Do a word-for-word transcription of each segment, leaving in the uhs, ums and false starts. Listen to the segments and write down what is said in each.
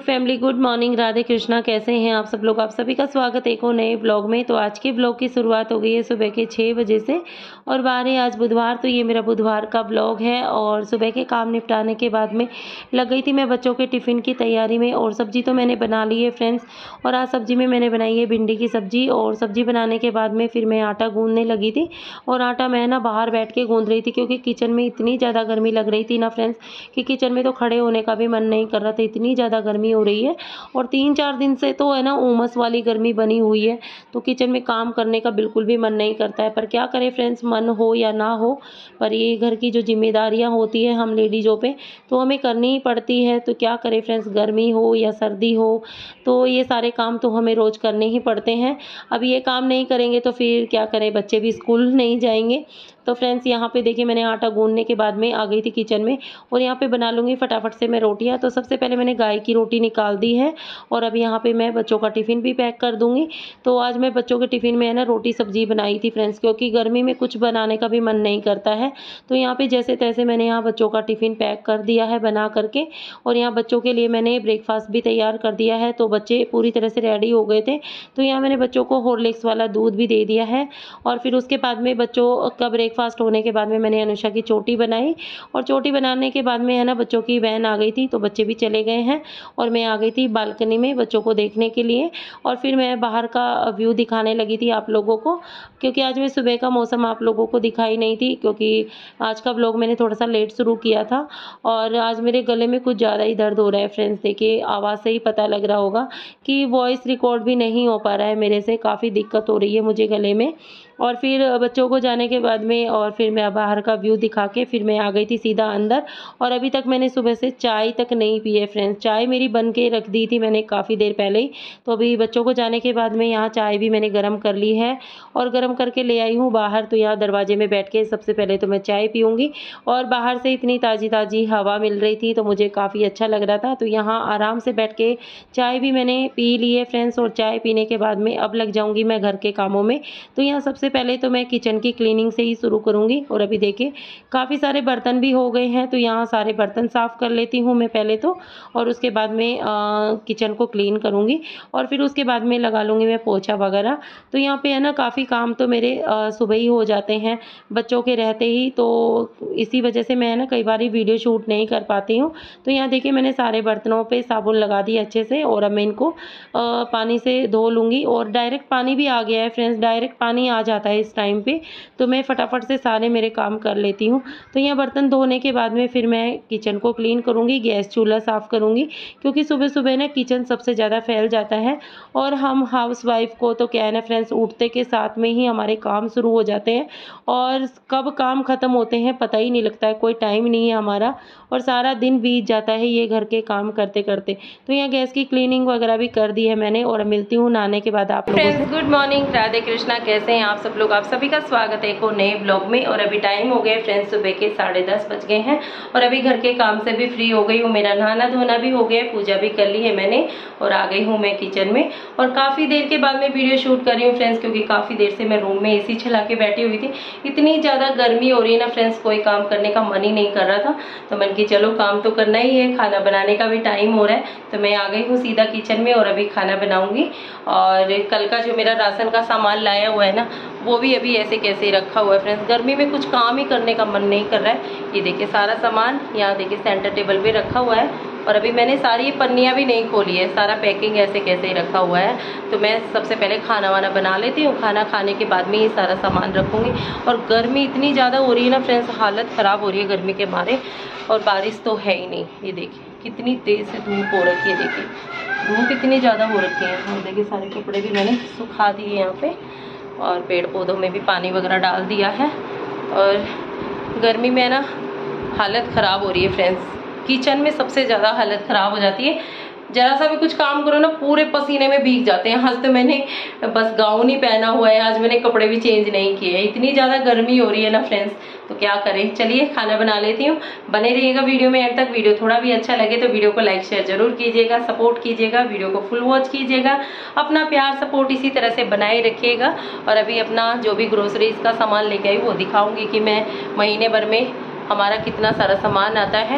Family, good morning, Radhe Krishna. कैसे हैं आप सब लोग? आप सभी का स्वागत है एक और नए ब्लॉग में। तो आज के ब्लॉग की शुरुआत हो गई है सुबह के छः बजे से और बारह है आज बुधवार। तो ये मेरा बुधवार का ब्लॉग है और सुबह के काम निपटाने के बाद में लग गई थी मैं बच्चों के टिफ़िन की तैयारी में। और सब्ज़ी तो मैंने बना ली है फ्रेंड्स। और आज सब्ज़ी में मैंने बनाई है भिंडी की सब्ज़ी। और सब्ज़ी बनाने के बाद में फिर मैं आटा गूँधने लगी थी। और आटा मैं ना बाहर बैठ के गूँध रही थी क्योंकि किचन में इतनी ज़्यादा गर्मी लग रही थी ना फ्रेंड्स कि किचन में तो खड़े होने का भी मन नहीं कर रहा था, इतनी ज़्यादा गर्मी हो रही है। और तीन चार दिन से तो है ना उमस वाली गर्मी बनी हुई है, तो किचन में काम करने का बिल्कुल भी मन नहीं करता है। पर क्या करें फ्रेंड्स, मन हो या ना हो, पर ये घर की जो जिम्मेदारियां होती है हम लेडीज़ों पे तो हमें करनी ही पड़ती है। तो क्या करें फ्रेंड्स, गर्मी हो या सर्दी हो तो ये सारे काम तो हमें रोज़ करने ही पड़ते हैं। अब ये काम नहीं करेंगे तो फिर क्या करें, बच्चे भी स्कूल नहीं जाएंगे। तो फ्रेंड्स यहाँ पे देखिए मैंने आटा गूंदने के बाद में आ गई थी किचन में और यहाँ पे बना लूँगी फटाफट से मैं रोटियाँ। तो सबसे पहले मैंने गाय की रोटी निकाल दी है और अब यहाँ पे मैं बच्चों का टिफ़िन भी पैक कर दूँगी। तो आज मैं बच्चों के टिफ़िन में है ना रोटी सब्जी बनाई थी फ्रेंड्स, क्योंकि गर्मी में कुछ बनाने का भी मन नहीं करता है। तो यहाँ पे जैसे तैसे मैंने यहाँ बच्चों का टिफ़िन पैक कर दिया है बना करके। और यहाँ बच्चों के लिए मैंने ब्रेकफास्ट भी तैयार कर दिया है। तो बच्चे पूरी तरह से रेडी हो गए थे। तो यहाँ मैंने बच्चों को हॉर्लिक्स वाला दूध भी दे दिया है। और फिर उसके बाद में बच्चों का ब्रेकफास्ट होने के बाद में मैंने अनुषा की चोटी बनाई। और चोटी बनाने के बाद में है ना बच्चों की वैन आ गई थी, तो बच्चे भी चले गए हैं और मैं आ गई थी बालकनी में बच्चों को देखने के लिए। और फिर मैं बाहर का व्यू दिखाने लगी थी आप लोगों को, क्योंकि आज मैं सुबह का मौसम आप लोगों को दिखाई नहीं थी, क्योंकि आज का ब्लॉग मैंने थोड़ा सा लेट शुरू किया था। और आज मेरे गले में कुछ ज़्यादा ही दर्द हो रहा है फ्रेंड्स। देखिए आवाज़ से ही पता लग रहा होगा कि वॉइस रिकॉर्ड भी नहीं हो पा रहा है मेरे से, काफ़ी दिक्कत हो रही है मुझे गले में। और फिर बच्चों को जाने के बाद में और फिर मैं बाहर का व्यू दिखा के फिर मैं आ गई थी सीधा अंदर। और अभी तक मैंने सुबह से चाय तक नहीं पी है फ्रेंड्स। चाय मेरी बन के रख दी थी मैंने काफ़ी देर पहले ही। तो अभी बच्चों को जाने के बाद में यहाँ चाय भी मैंने गर्म कर ली है और गर्म करके ले आई हूँ बाहर। तो यहाँ दरवाजे में बैठ के सबसे पहले तो मैं चाय पीऊँगी। और बाहर से इतनी ताज़ी ताज़ी हवा मिल रही थी तो मुझे काफ़ी अच्छा लग रहा था। तो यहाँ आराम से बैठ के चाय भी मैंने पी ली है फ्रेंड्स। और चाय पीने के बाद में अब लग जाऊँगी मैं घर के कामों में। तो यहाँ सबसे पहले तो मैं किचन की क्लीनिंग से ही शुरू करूँगी। और अभी देखिए काफ़ी सारे बर्तन भी हो गए हैं, तो यहाँ सारे बर्तन साफ़ कर लेती हूँ मैं पहले तो। और उसके बाद में आ, किचन को क्लीन करूँगी और फिर उसके बाद में लगा लूँगी मैं पोछा वगैरह। तो यहाँ पे है ना काफ़ी काम तो मेरे आ, सुबह ही हो जाते हैं बच्चों के रहते ही, तो इसी वजह से मैं ना कई बार वीडियो शूट नहीं कर पाती हूँ। तो यहाँ देखिए मैंने सारे बर्तनों पर साबुन लगा दी अच्छे से और अब मैं इनको आ, पानी से धो लूँगी। और डायरेक्ट पानी भी आ गया है फ्रेंड्स, डायरेक्ट पानी आ जाता है इस टाइम पे, तो मैं फटाफट से सारे मेरे काम कर लेती हूँ। तो यहाँ बर्तन धोने के बाद में फिर मैं किचन को क्लीन करूँगी, गैस चूल्हा साफ़ करूँगी, क्योंकि सुबह सुबह ना किचन सबसे ज़्यादा फैल जाता है। और हम हाउस वाइफ को तो क्या है ना फ्रेंड्स, उठते के साथ में ही हमारे काम शुरू हो जाते हैं और कब काम ख़त्म होते हैं पता ही नहीं लगता है, कोई टाइम नहीं है हमारा और सारा दिन बीत जाता है ये घर के काम करते करते। तो यहाँ गैस की क्लीनिंग वगैरह भी कर दी है मैंने और मिलती हूँ नहाने के बाद आप लोगों से। Good morning, Radhe Krishna. कैसे हैं आप सब लोग? आप सभी का स्वागत है एक और नए ब्लॉग में। और अभी टाइम हो गए फ्रेंड्स सुबह के साढ़े दस बज गए हैं और अभी घर के काम से भी फ्री हो गई हूँ। मेरा नहाना धोना भी हो गया, पूजा भी कर ली है मैंने और आ गई हूँ मैं किचन में। और काफ़ी देर के बाद मैं वीडियो शूट कर रही हूँ फ्रेंड्स, क्योंकि काफ़ी देर से मैं रूम में एसी चला के बैठी हुई थी। इतनी ज़्यादा गर्मी हो रही है ना फ्रेंड्स, कोई काम करने का मन ही नहीं कर रहा था। तो मन की चलो काम तो करना ही है, खाना बनाने का भी टाइम हो रहा है। तो मैं आ गई हूँ सीधा किचन में और अभी खाना बनाऊंगी। और कल का जो मेरा राशन का सामान लाया हुआ है ना वो भी अभी ऐसे कैसे रखा हुआ है फ्रेंड्स, गर्मी में कुछ काम ही करने का मन नहीं कर रहा है। ये देखिए सारा सामान यहाँ देखिए सेंटर टेबल पे रखा हुआ है और अभी मैंने सारी पन्नियाँ भी नहीं खोली है, सारा पैकिंग ऐसे कैसे ही रखा हुआ है। तो मैं सबसे पहले खाना वाना बना लेती हूँ, खाना खाने के बाद में ये सारा सामान रखूँगी। और गर्मी इतनी ज़्यादा हो रही है ना फ्रेंड्स, हालत ख़राब हो रही है गर्मी के मारे। और बारिश तो है ही नहीं, ये देखिए कितनी तेज़ से धूप हो रखी है, देखिए धूप इतनी ज़्यादा हो रखी है। और देखिए सारे कपड़े भी मैंने सुखा दिए यहाँ पे और पेड़ पौधों में भी पानी वगैरह डाल दिया है। और गर्मी में ना हालत ख़राब हो रही है फ्रेंड्स, किचन में सबसे ज़्यादा हालत ख़राब हो जाती है। जरा सा भी कुछ काम करो ना पूरे पसीने में भीग जाते हैं। आज तो मैंने बस गाउन ही पहना हुआ है, आज मैंने कपड़े भी चेंज नहीं किए। इतनी ज़्यादा गर्मी हो रही है ना फ्रेंड्स, तो क्या करें। चलिए खाना बना लेती हूँ, बने रहिएगा वीडियो में एंड तक। वीडियो थोड़ा भी अच्छा लगे तो वीडियो को लाइक शेयर जरूर कीजिएगा, सपोर्ट कीजिएगा, वीडियो को फुल वॉच कीजिएगा। अपना प्यार सपोर्ट इसी तरह से बनाए रखिएगा। और अभी अपना जो भी ग्रोसरीज का सामान लेके आई वो दिखाऊंगी कि मैं महीने भर में हमारा कितना सारा सामान आता है।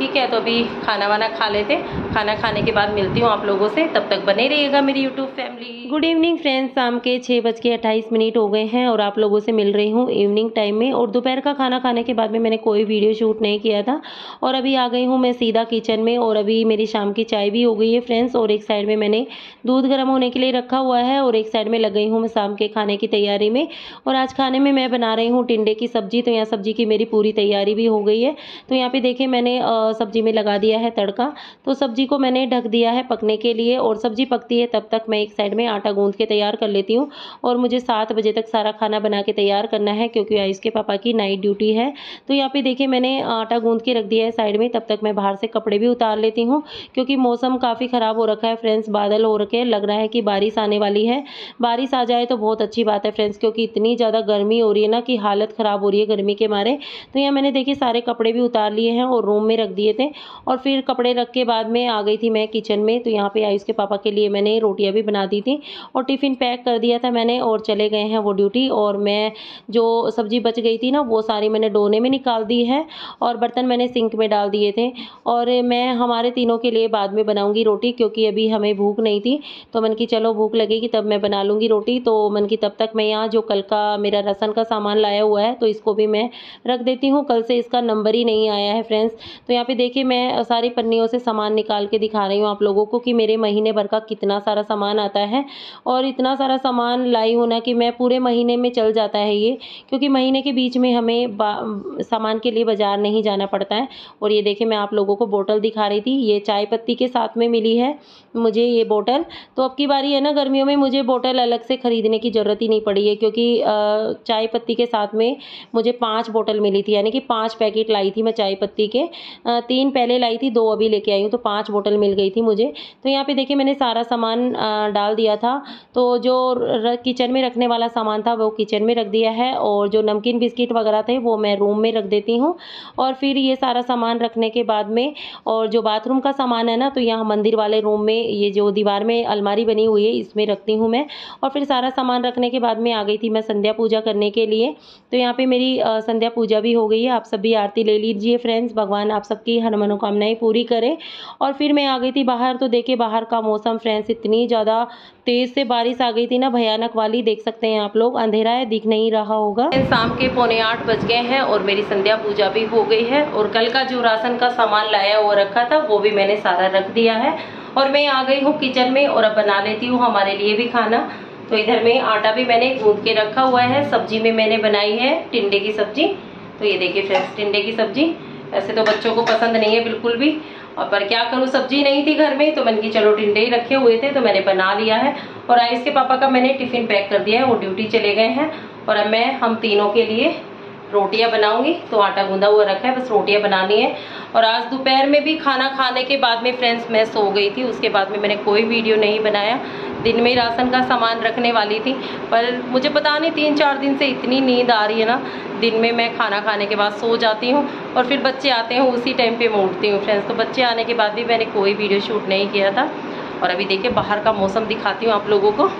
ठीक है, तो अभी खाना वाना खा लेते, खाना खाने के बाद मिलती हूँ आप लोगों से, तब तक बने रहिएगा मेरी YouTube family. Good evening friends, शाम के छः बज के अट्ठाईस मिनट हो गए हैं और आप लोगों से मिल रही हूँ इवनिंग टाइम में। और दोपहर का खाना खाने के बाद में मैंने कोई वीडियो शूट नहीं किया था और अभी आ गई हूँ मैं सीधा किचन में। और अभी मेरी शाम की चाय भी हो गई है फ्रेंड्स, और एक साइड में मैंने दूध गर्म होने के लिए रखा हुआ है और एक साइड में लग गई हूँ मैं शाम के खाने की तैयारी में। और आज खाने में मैं बना रही हूँ टिंडे की सब्जी। तो यहाँ सब्जी की मेरी पूरी तैयारी भी हो गई है। तो यहाँ पे देखिए मैंने सब्जी में लगा दिया है तड़का, तो सब्जी को मैंने ढक दिया है पकने के लिए। और सब्जी पकती है तब तक मैं एक साइड में आटा गूंद के तैयार कर लेती हूँ। और मुझे सात बजे तक सारा खाना बना के तैयार करना है क्योंकि आयुष के पापा की नाइट ड्यूटी है। तो यहाँ पे देखिए मैंने आटा गूंद के रख दिया है साइड में। तब तक मैं बाहर से कपड़े भी उतार लेती हूँ क्योंकि मौसम काफ़ी ख़राब हो रखा है फ्रेंड्स, बादल हो रखे हैं, लग रहा है कि बारिश आने वाली है। बारिश आ जाए तो बहुत अच्छी बात है फ्रेंड्स, क्योंकि इतनी ज़्यादा गर्मी हो रही है ना कि हालत ख़राब हो रही है गर्मी के मारे। तो यहाँ मैंने देखिए सारे कपड़े भी उतार लिए हैं और रूम में रख दिए थे और फिर कपड़े रख के बाद में आ गई थी मैं किचन में। तो यहाँ पे आयुष के पापा के लिए मैंने रोटियां भी बना दी थी और टिफ़िन पैक कर दिया था मैंने और चले गए हैं वो ड्यूटी। और मैं जो सब्जी बच गई थी ना वो सारी मैंने डोने में निकाल दी है और बर्तन मैंने सिंक में डाल दिए थे। और मैं हमारे तीनों के लिए बाद में बनाऊंगी रोटी क्योंकि अभी हमें भूख नहीं थी। तो मन की चलो भूख लगेगी तब मैं बना लूँगी रोटी। तो मन की तब तक मैं यहाँ जो कल का मेरा राशन का सामान लाया हुआ है तो इसको भी मैं रख देती हूँ, कल से इसका नंबर ही नहीं आया है फ्रेंड्स। तो यहाँ पे देखिए मैं सारी पन्नियों से सामान निकाल के दिखा रही हूँ आप लोगों को कि मेरे महीने भर का कितना सारा सामान आता है। और इतना सारा सामान लाई हूँ ना कि मैं पूरे महीने में चल जाता है ये, क्योंकि महीने के बीच में हमें सामान के लिए बाज़ार नहीं जाना पड़ता है। और ये देखिए मैं आप लोगों को बोतल दिखा रही थी, ये चाय पत्ती के साथ में मिली है मुझे ये बोतल। तो अब की बारी है ना गर्मियों में मुझे बोतल अलग से ख़रीदने की ज़रूरत ही नहीं पड़ी है क्योंकि चाय पत्ती के साथ में मुझे पाँच बोतल मिली थी, यानी कि पाँच पैकेट लाई थी मैं चाय पत्ती के। तीन पहले लाई थी, दो अभी लेके आई हूँ, तो पाँच बोतल मिल गई थी मुझे। तो यहाँ पे देखिए मैंने सारा सामान डाल दिया था। तो जो किचन में रखने वाला सामान था वो किचन में रख दिया है और जो नमकीन बिस्किट वगैरह थे वो मैं रूम में रख देती हूँ। और फिर ये सारा सामान रखने के बाद में और जो बाथरूम का सामान है ना तो यहाँ मंदिर वाले रूम में ये जो दीवार में अलमारी बनी हुई है इसमें रखती हूँ मैं। और फिर सारा सामान रखने के बाद में आ गई थी मैं संध्या पूजा करने के लिए। तो यहाँ पे मेरी संध्या पूजा भी हो गई है। आप सभी आरती ले लीजिए फ्रेंड्स, भगवान आप सबकी हर मनोकामनाएं पूरी करें। और फिर मैं आ गई थी बाहर। तो देखिए बाहर का मौसम फ्रेंड्स इतनी ज़्यादा तेज़ से बारिश आ गई थी ना, भयानक वाली, देख सकते हैं आप लोग, अंधेरा है दिख नहीं रहा होगा। शाम के पौने आठ बज गए हैं और मेरी संध्या पूजा भी हो गई है। और कल का जो राशन का सामान लाया वो रखा था वो भी मैंने सारा रख दिया है और मैं आ गई हूँ किचन में और अब बना लेती हूँ हमारे लिए भी खाना। तो इधर में आटा भी मैंने गूंद के रखा हुआ है। सब्जी में मैंने बनाई है टिंडे की सब्जी। तो ये देखिए फ्रेंड्स टिंडे की सब्जी, वैसे तो बच्चों को पसंद नहीं है बिल्कुल भी, और पर क्या करूँ सब्जी नहीं थी घर में तो मन की चलो टिंडे ही रखे हुए थे तो मैंने बना लिया है। और आयुष के पापा का मैंने टिफिन पैक कर दिया है, वो ड्यूटी चले गए हैं। और अब मैं हम तीनों के लिए रोटियां बनाऊंगी। तो आटा गूंदा हुआ रखा है, बस रोटियां बनानी है। और आज दोपहर में भी खाना खाने के बाद में फ्रेंड्स मैं सो गई थी, उसके बाद में मैंने कोई वीडियो नहीं बनाया। दिन में राशन का सामान रखने वाली थी पर मुझे पता नहीं तीन चार दिन से इतनी नींद आ रही है ना, दिन में मैं खाना खाने के बाद सो जाती हूँ और फिर बच्चे आते हैं उसी टाइम पे मैं उठती हूँ फ्रेंड्स। तो बच्चे आने के बाद भी मैंने कोई वीडियो शूट नहीं किया था। और अभी देखिए बाहर का मौसम दिखाती हूँ आप लोगों को,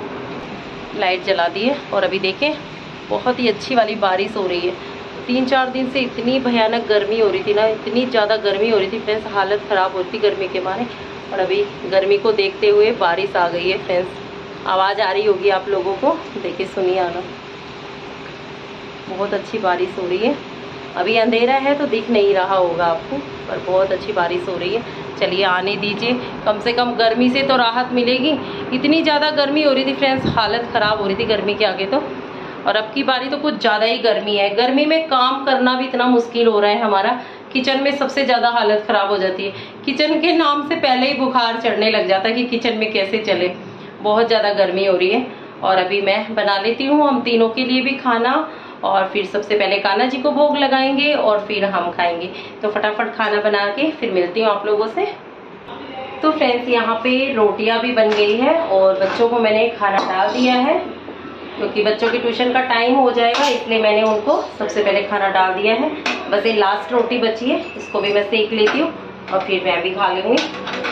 लाइट जला दी है और अभी देखें बहुत ही अच्छी वाली बारिश हो रही है। तीन चार दिन से इतनी भयानक गर्मी हो रही थी ना, इतनी ज़्यादा गर्मी हो रही थी फ्रेंड्स, हालत ख़राब हो रही थी गर्मी के मारे। और अभी गर्मी को देखते हुए बारिश आ गई है फ्रेंड्स। आवाज़ आ रही होगी आप लोगों को, देखिए सुनिए आना, बहुत अच्छी बारिश हो रही है। अभी अंधेरा है तो दिख नहीं रहा होगा आपको, पर बहुत अच्छी बारिश हो रही है। चलिए आने दीजिए, कम से कम गर्मी से तो राहत मिलेगी। इतनी ज़्यादा गर्मी हो रही थी फ्रेंड्स, हालत ख़राब हो रही थी गर्मी के आगे तो। और अब की बारी तो कुछ ज़्यादा ही गर्मी है, गर्मी में काम करना भी इतना मुश्किल हो रहा है हमारा। किचन में सबसे ज़्यादा हालत ख़राब हो जाती है, किचन के नाम से पहले ही बुखार चढ़ने लग जाता है कि किचन में कैसे चले, बहुत ज़्यादा गर्मी हो रही है। और अभी मैं बना लेती हूँ हम तीनों के लिए भी खाना और फिर सबसे पहले कान्हा जी को भोग लगाएंगे और फिर हम खाएंगे। तो फटाफट खाना बना के फिर मिलती हूँ आप लोगों से। तो फ्रेंड्स यहाँ पे रोटियां भी बन गई है और बच्चों को मैंने खाना डाल दिया है क्योंकि बच्चों की ट्यूशन का टाइम हो जाएगा, इसलिए मैंने उनको सबसे पहले खाना डाल दिया है। बस ये लास्ट रोटी बची है, इसको भी मैं सेक लेती हूँ और फिर मैं भी खा लूँगी।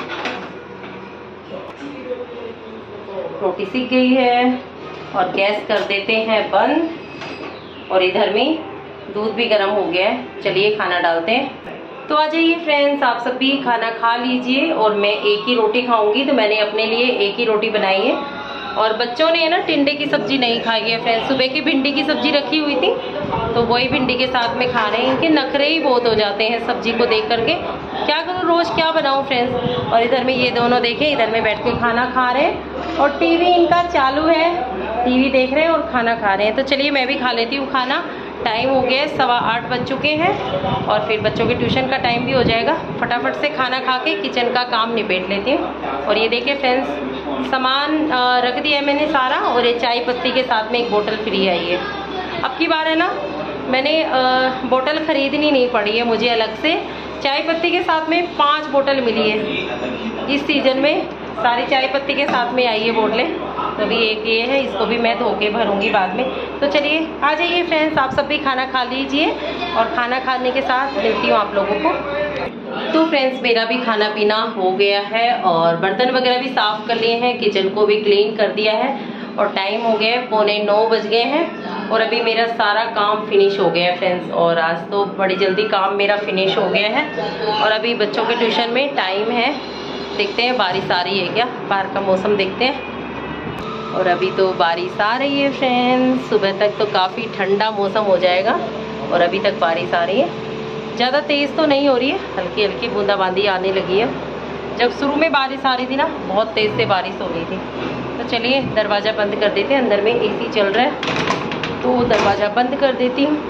रोटी सीख गई है और गैस कर देते हैं बंद। और इधर में दूध भी गर्म हो गया है, चलिए खाना डालते हैं। तो आ जाइए फ्रेंड्स, आप सब भी खाना खा लीजिए। और मैं एक ही रोटी खाऊंगी, तो मैंने अपने लिए एक ही रोटी बनाई है। और बच्चों ने ना टिंडे की सब्जी नहीं खाई है फ्रेंड्स। सुबह की भिंडी की सब्जी रखी हुई थी, तो वही भिंडी के साथ में खा रहे हैं। इनके नखरे ही बहुत हो जाते हैं सब्जी को देख करके। क्या करूँ, रोज क्या बनाऊँ फ्रेंड्स। और इधर में ये दोनों देखें, इधर में बैठ के खाना खा रहे हैं और टीवी इनका चालू है, टीवी देख रहे हैं और खाना खा रहे हैं। तो चलिए मैं भी खा लेती हूँ खाना। टाइम हो गया है, सवा आठ बज चुके हैं और फिर बच्चों के ट्यूशन का टाइम भी हो जाएगा। फटाफट से खाना खा के किचन का काम निपेट लेती हूँ। और ये देखिए फ्रेंड्स, सामान रख दिया है मैंने सारा। और ये चाय पत्ती के साथ में एक बोतल फ्री आई है। अब की बार है ना, मैंने बोतल खरीदनी नहीं पड़ी है मुझे अलग से। चाय पत्ती के साथ में पाँच बोतल मिली है इस सीजन में। सारी चाय पत्ती के साथ में आई है बोतलें। तो अभी एक ये है, इसको भी मैं धो के भरूंगी बाद में। तो चलिए आ जाइए फ्रेंड्स, आप सब भी खाना खा लीजिए। और खाना खाने के साथ मिलती हूँ आप लोगों को। तो फ्रेंड्स, मेरा भी खाना पीना हो गया है और बर्तन वगैरह भी साफ कर लिए हैं, किचन को भी क्लीन कर दिया है। और टाइम हो गया है, पौने नौ बज गए हैं और अभी मेरा सारा काम फिनिश हो गया है फ्रेंड्स। और आज तो बड़ी जल्दी काम मेरा फिनिश हो गया है। और अभी बच्चों के ट्यूशन में टाइम है, देखते हैं बारिश आ रही है क्या, बाहर का मौसम देखते हैं। और अभी तो बारिश आ रही है फ्रेंड्स। सुबह तक तो काफ़ी ठंडा मौसम हो जाएगा और अभी तक बारिश आ रही है। ज़्यादा तेज़ तो नहीं हो रही है, हल्की हल्की बूंदाबांदी आने लगी है। जब शुरू में बारिश आ रही थी ना, बहुत तेज़ से बारिश हो रही थी। तो चलिए दरवाज़ा बंद कर देते हैं, अंदर में एसी चल रहा है तो दरवाज़ा बंद कर देती हूँ।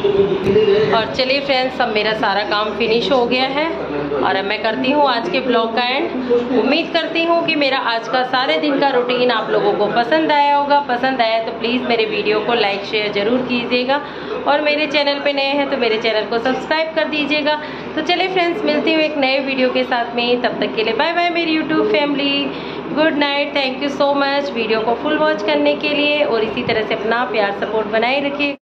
और चलिए फ्रेंड्स, अब मेरा सारा काम फिनिश हो गया है और अब मैं करती हूँ आज के ब्लॉग का एंड। उम्मीद करती हूँ कि मेरा आज का सारे दिन का रूटीन आप लोगों को पसंद आया होगा। पसंद आया तो प्लीज़ मेरे वीडियो को लाइक शेयर ज़रूर कीजिएगा। और मेरे चैनल पे नए हैं तो मेरे चैनल को सब्सक्राइब कर दीजिएगा। तो चलिए फ्रेंड्स, मिलती हूँ एक नए वीडियो के साथ में। तब तक के लिए बाय बाय मेरी YouTube family, good night. Thank you so much video को फुल वॉच करने के लिए। और इसी तरह से अपना प्यार सपोर्ट बनाए रखिए।